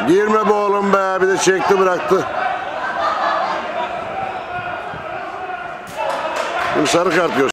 Girme be oğlum be, bir de çekti bıraktı. Şimdi sarı kart göster.